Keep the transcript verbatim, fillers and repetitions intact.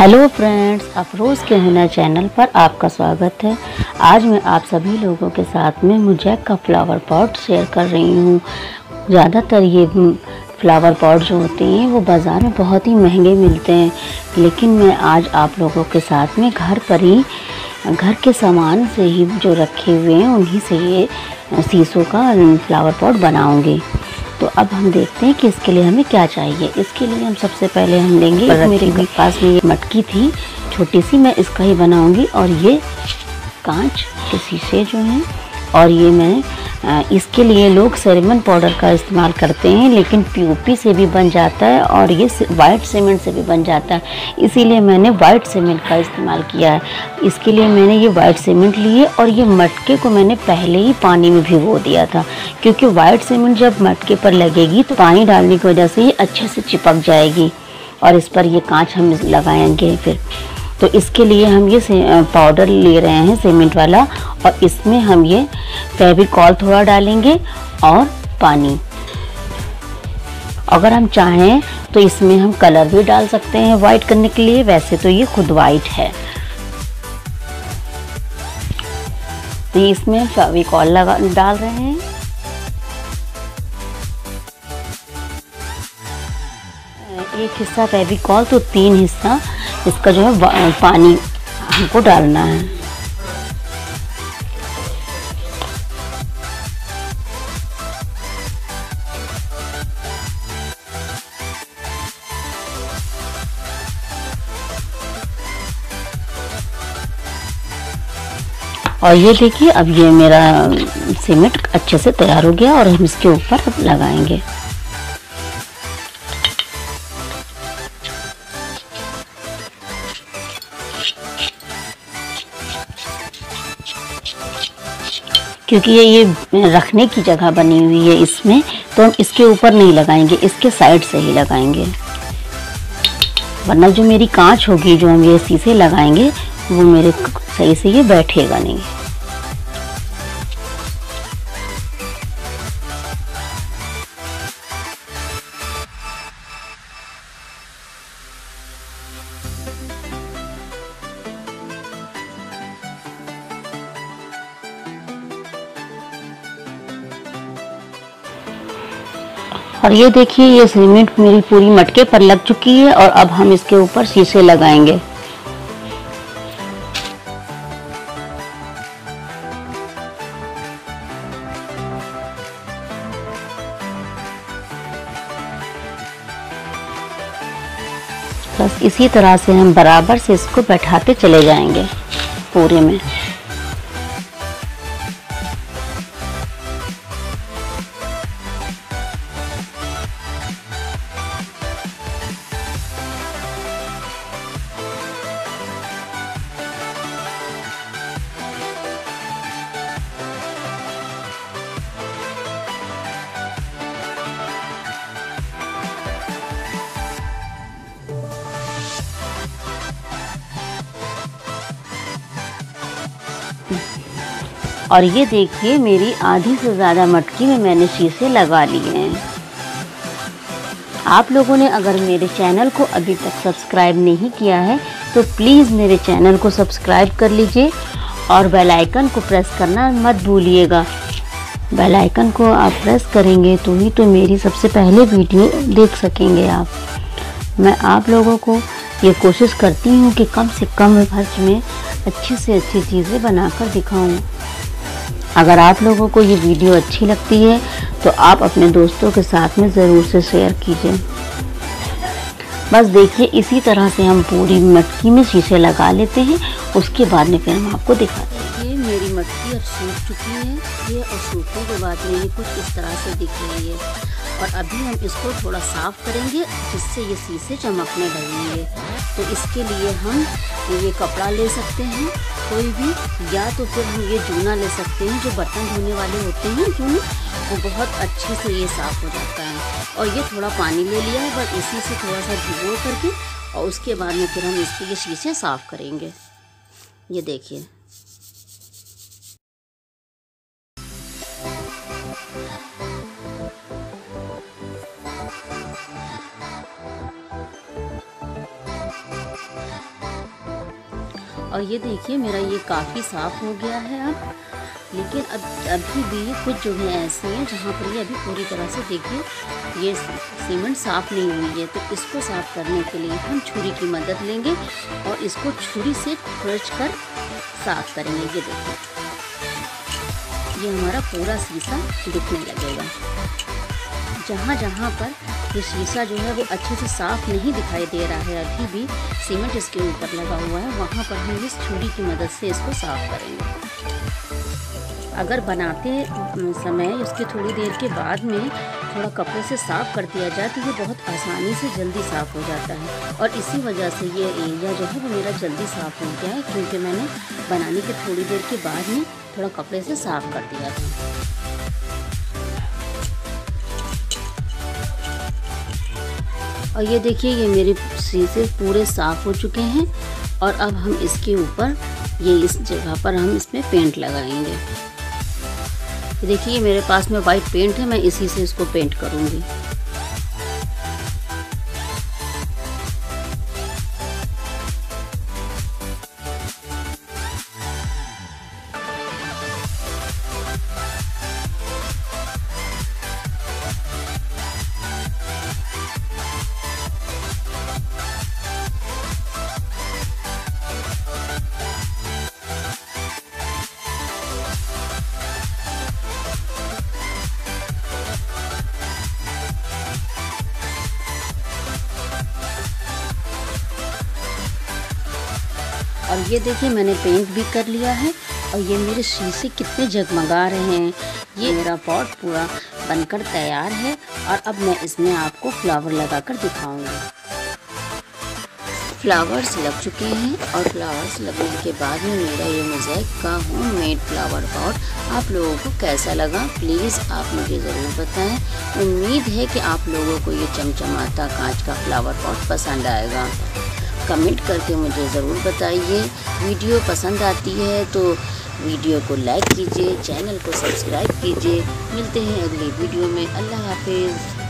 Hello friends, Afroz के हुनर channel पर आपका स्वागत है। आज मैं आप सभी लोगों के साथ में मोज़ेक का फ्लावर पॉट शेयर कर रही हूँ। ज़्यादातर ये फ्लावर पॉट जो होते हैं वो बाज़ार में बहुत ही महंगे मिलते हैं, लेकिन मैं आज आप लोगों के साथ में घर पर ही घर के सामान से ही जो रखे हुए हैं उन्हीं से ये शीशों का फ्लावर पॉट बनाऊँगी। तो अब हम देखते हैं कि इसके लिए हमें क्या चाहिए। इसके लिए हम सबसे पहले हम लेंगे, मेरे पास में ये मटकी थी छोटी सी, मैं इसका ही बनाऊंगी। और ये कांच के शीशे जो हैं, और ये मैं इसके लिए लोग सेरेमिक पाउडर का इस्तेमाल करते हैं, लेकिन पीओपी से भी बन जाता है और ये वाइट सीमेंट से भी बन जाता है, इसीलिए मैंने वाइट सीमेंट का इस्तेमाल किया है। इसके लिए मैंने ये वाइट सीमेंट लिए और ये मटके को मैंने पहले ही पानी में भिगो दिया था, क्योंकि वाइट सीमेंट जब मटके पर लगेगी तो पानी डालने की वजह से ये अच्छे से चिपक जाएगी और इस पर ये कांच हम लगाएंगे फिर। तो इसके लिए हम ये पाउडर ले रहे हैं सीमेंट वाला, और इसमें हम ये फेविकॉल थोड़ा डालेंगे और पानी। अगर हम चाहें तो इसमें हम कलर भी डाल सकते हैं वाइट करने के लिए, वैसे तो ये खुद वाइट है। तो इसमें फेविकॉल लगा डाल रहे हैं। एक हिस्सा फेविकॉल तो तीन हिस्सा इसका जो है पानी हमको डालना है। और ये देखिए, अब ये मेरा सीमेंट अच्छे से तैयार हो गया और हम इसके ऊपर अब लगाएंगे। क्योंकि ये ये रखने की जगह बनी हुई है इसमें, तो हम इसके ऊपर नहीं लगाएंगे, इसके साइड से ही लगाएंगे, वरना जो मेरी कांच होगी जो हम ये शीशे लगाएंगे वो मेरे सही से ये बैठेगा नहीं। और ये देखिए, ये सीमेंट मेरी पूरी मटके पर लग चुकी है और अब हम इसके ऊपर शीशे लगाएंगे। बस इसी तरह से हम बराबर से इसको बैठाते चले जाएंगे पूरे में। और ये देखिए, मेरी आधी से ज़्यादा मटकी में मैंने शीशे लगा लिए हैं। आप लोगों ने अगर मेरे चैनल को अभी तक सब्सक्राइब नहीं किया है तो प्लीज़ मेरे चैनल को सब्सक्राइब कर लीजिए और बेल आइकन को प्रेस करना मत भूलिएगा। बेल आइकन को आप प्रेस करेंगे तो ही तो मेरी सबसे पहले वीडियो देख सकेंगे आप। मैं आप लोगों को ये कोशिश करती हूँ कि कम से कम खर्च में अच्छी से अच्छी चीज़ें बनाकर दिखाऊँ। अगर आप लोगों को ये वीडियो अच्छी लगती है तो आप अपने दोस्तों के साथ में ज़रूर से शेयर कीजिए। बस देखिए, इसी तरह से हम पूरी मटकी में शीशे लगा लेते हैं, उसके बाद में फिर हम आपको दिखाते हैं। ये मेरी मटकी अब सूख चुकी है, ये और सूखने के बाद में ये कुछ इस तरह से दिख रही है। और अभी हम इसको थोड़ा साफ़ करेंगे जिससे ये शीशे चमकने लगेंगे। तो इसके लिए हम ये कपड़ा ले सकते हैं कोई भी, या तो फिर हम ये जूना ले सकते हैं, जो बर्तन धोने वाले होते हैं जूना, वो बहुत अच्छे से ये साफ़ हो जाता है। और ये थोड़ा पानी ले लिया है, बस इसी से थोड़ा सा भिगो करके और उसके बाद में फिर हम इसके ये शीशे साफ़ करेंगे। ये देखिए, और ये देखिए मेरा ये काफ़ी साफ़ हो गया है अब। लेकिन अब अभी भी कुछ जगह ऐसी हैं जहाँ पर ये अभी पूरी तरह से देखिए ये सीमेंट साफ़ नहीं हुई है। तो इसको साफ़ करने के लिए हम छुरी की मदद लेंगे और इसको छुरी से खुरच कर साफ़ करेंगे। ये देखिए ये हमारा पूरा शीशा दिखने लगेगा। जहाँ जहाँ पर ये शीशा जो है वो अच्छे से साफ़ नहीं दिखाई दे रहा है, अभी भी सीमेंट इसके ऊपर लगा हुआ है, वहाँ पर हम इस छुरी की मदद से इसको साफ़ करेंगे। अगर बनाते समय इसके थोड़ी देर के बाद में थोड़ा कपड़े से साफ़ कर दिया जाए तो ये बहुत आसानी से जल्दी साफ़ हो जाता है। और इसी वजह से ये एरिया जो है वो मेरा जल्दी साफ़ हो गया है, क्योंकि मैंने बनाने के थोड़ी देर के बाद में थोड़ा कपड़े से साफ़ कर दिया था। और ये देखिए ये मेरे शीशे पूरे साफ़ हो चुके हैं और अब हम इसके ऊपर ये इस जगह पर हम इसमें पेंट लगाएंगे। देखिए मेरे पास में वाइट पेंट है, मैं इसी से इसको पेंट करूँगी। और ये देखिए मैंने पेंट भी कर लिया है और ये मेरे शीशे कितने जगमगा रहे हैं। ये मेरा पॉट पूरा बनकर तैयार है और अब मैं इसमें आपको फ्लावर लगाकर दिखाऊंगी। फ्लावर्स लग चुके हैं और फ्लावर्स लगने के बाद में मेरा ये मोज़ेक का होममेड फ्लावर पॉट आप लोगों को कैसा लगा प्लीज़ आप मुझे ज़रूर बताएं। उम्मीद है कि आप लोगों को ये चमचमाता कांच का फ्लावर पॉट पसंद आएगा। कमेंट करके मुझे ज़रूर बताइए। वीडियो पसंद आती है तो वीडियो को लाइक कीजिए, चैनल को सब्सक्राइब कीजिए। मिलते हैं अगली वीडियो में। अल्लाह हाफिज़।